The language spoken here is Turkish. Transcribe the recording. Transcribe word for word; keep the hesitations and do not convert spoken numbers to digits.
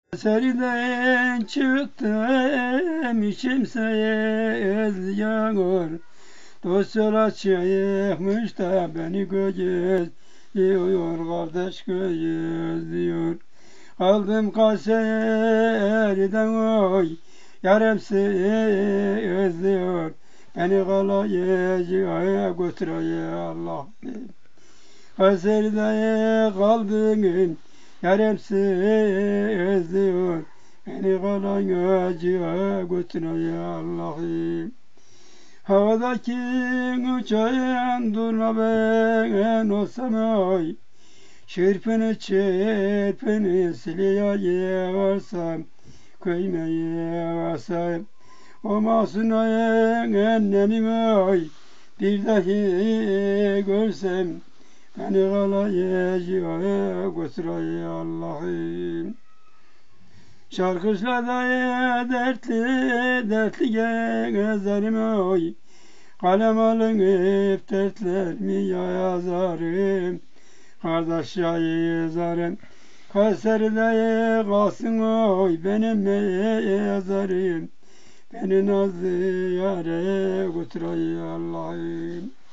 Seriden çıktım kimseye özlüyor. Dost yola çıkmış da beni gözlüyor, kardeş gözlüyor. Aldım Kayseri'den oy, yarımsı özlüyor. Beni kalayıcıya götürüyor Allah. Kayseri'de kaldım, yarımsı özlüyor. Beni kalayıcıya götürüyor Allah'ım. Havadaki uçağın durma ben olsam oy. Çırpını çırpını sileye varsam, köymeye varsam. O Mahsunayın annemi oy, bir dahi görsem, beni kalayıcıya götürüyor Allah'ım. Şarkışlarda dertli dertli gezerim oy. Kalem alınıp dertlerimi yazarım. Kardeş yazarım. Kayseri'de kalsın oy benim yazarım. Beni nazlı yâre götürüyor Allah'ım.